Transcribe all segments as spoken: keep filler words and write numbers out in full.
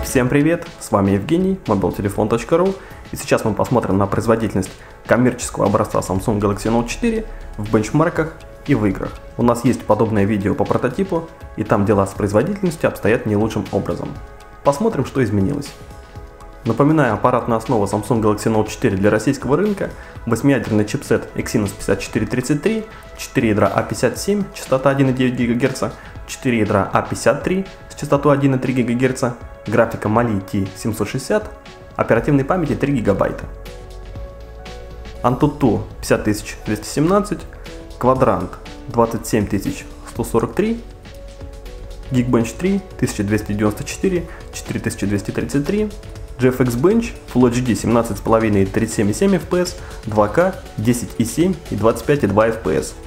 Всем привет, с вами Евгений, мобил телефон точка ру, и сейчас мы посмотрим на производительность коммерческого образца Samsung Galaxy Note четыре в бенчмарках и в играх. У нас есть подобное видео по прототипу, и там дела с производительностью обстоят не лучшим образом. Посмотрим, что изменилось. Напоминаю, аппаратная основа Samsung Galaxy Note четыре для российского рынка, восьмиядерный чипсет Exynos пятьдесят четыре тридцать три, четыре ядра а пятьдесят семь, частота один и девять гигагерца, четыре ядра а пятьдесят три с частотой один и три гигагерца, графика Mali T семьсот шестьдесят, оперативной памяти три гигабайта. AnTuTu пятьдесят тысяч двести семнадцать, Quadrant двадцать семь тысяч сто сорок три, Geekbench три тысяча двести девяносто четыре, четыре тысячи двести тридцать три, джи эф экс Bench Full эйч ди семнадцать и пять и тридцать семь и семь эф пи эс, два ка, десять и семь и двадцать пять и два эф пи эс.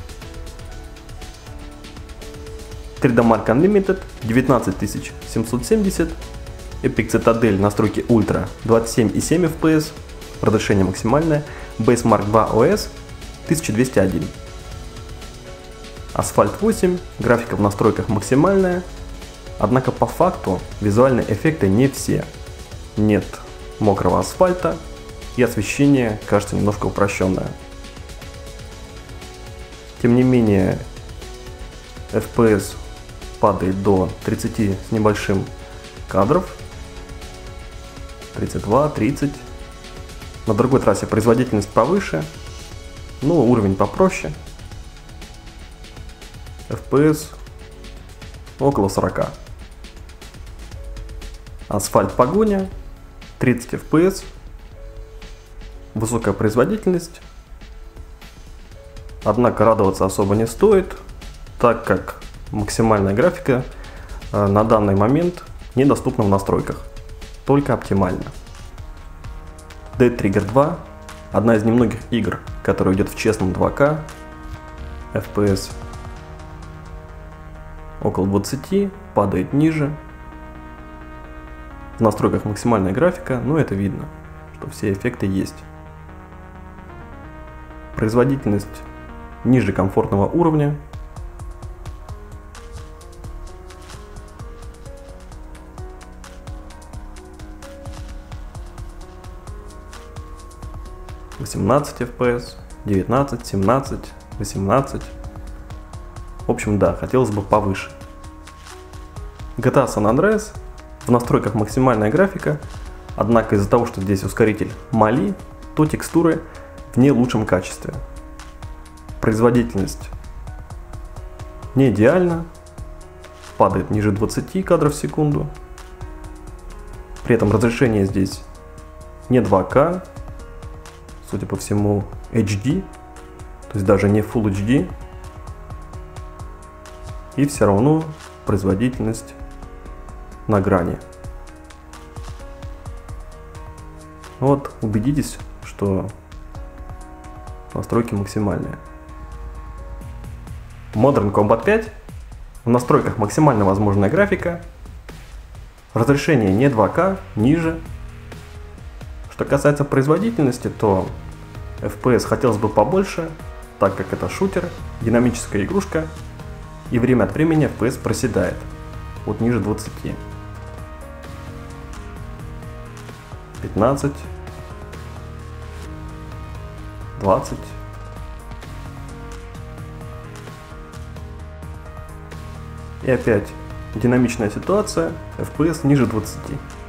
три ди Mark Unlimited девятнадцать тысяч семьсот семьдесят, Epic Citadel настройки Ultra двадцать семь и семь эф пи эс, разрешение максимальное, Basemark два о эс тысяча двести один. Asphalt восемь, графика в настройках максимальная, однако по факту визуальные эффекты не все. Нет мокрого асфальта и освещение кажется немножко упрощенное. Тем не менее, эф пи эс падает до тридцати с небольшим кадров, тридцать два тридцать. На другой трассе производительность повыше, но уровень попроще. эф пи эс около сорока. Асфальт погоня тридцать эф пи эс, высокая производительность, однако радоваться особо не стоит, так как максимальная графика э, на данный момент недоступна в настройках, только оптимально. Dead Trigger два, одна из немногих игр, которая идет в честном два ка, эф пи эс около двадцати, падает ниже. В настройках максимальная графика, но это видно, что все эффекты есть. Производительность ниже комфортного уровня. восемнадцать эф пи эс, девятнадцать, семнадцать, восемнадцать. В общем, да, хотелось бы повыше. джи ти эй San Andreas. В настройках максимальная графика, однако из-за того, что здесь ускоритель Mali, то текстуры в не лучшем качестве. Производительность не идеальна, падает ниже двадцати кадров в секунду. При этом разрешение здесь не два ка, судя по всему эйч ди, то есть даже не Full эйч ди. И все равно производительность на грани. Вот, убедитесь, что настройки максимальные. Modern Combat пять. В настройках максимально возможная графика. Разрешение не два ка, ниже. Что касается производительности, то эф пи эс хотелось бы побольше, так как это шутер, динамическая игрушка, и время от времени эф пи эс проседает, вот ниже двадцати. пятнадцать, двадцать. И опять динамичная ситуация, эф пи эс ниже двадцати.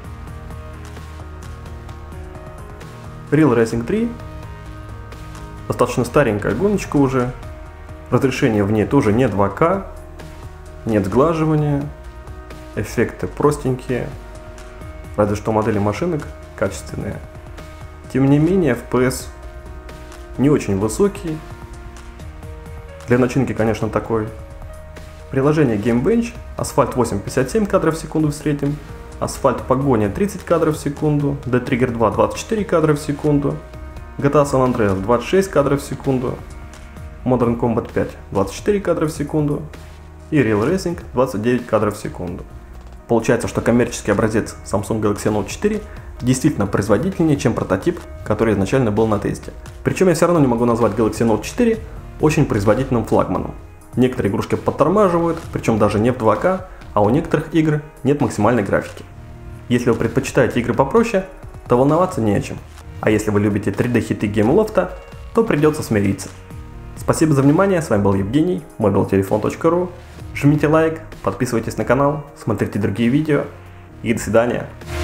Real Racing три. Достаточно старенькая гоночка уже. Разрешение в ней тоже не два ка. Нет сглаживания. Эффекты простенькие. Разве что модели машинок качественные. Тем не менее, эф пи эс не очень высокий. Для начинки, конечно, такой. Приложение Geekbench. Asphalt восемь пятьдесят семь кадров в секунду в среднем. Asphalt погоня тридцать кадров в секунду. Dead Trigger два двадцать четыре кадра в секунду. джи ти эй San Andreas двадцать шесть кадров в секунду. Modern Combat пять двадцать четыре кадра в секунду. И Real Racing двадцать девять кадров в секунду. Получается, что коммерческий образец Samsung Galaxy Note четыре действительно производительнее, чем прототип, который изначально был на тесте. Причем я все равно не могу назвать Galaxy Note четыре очень производительным флагманом. Некоторые игрушки подтормаживают, причем даже не в два ка, а у некоторых игр нет максимальной графики. Если вы предпочитаете игры попроще, то волноваться не о чем. А если вы любите три дэ хиты Gameloft, то придется смириться. Спасибо за внимание, с вами был Евгений, mobiltelefon точка ру. Жмите лайк, подписывайтесь на канал, смотрите другие видео и до свидания.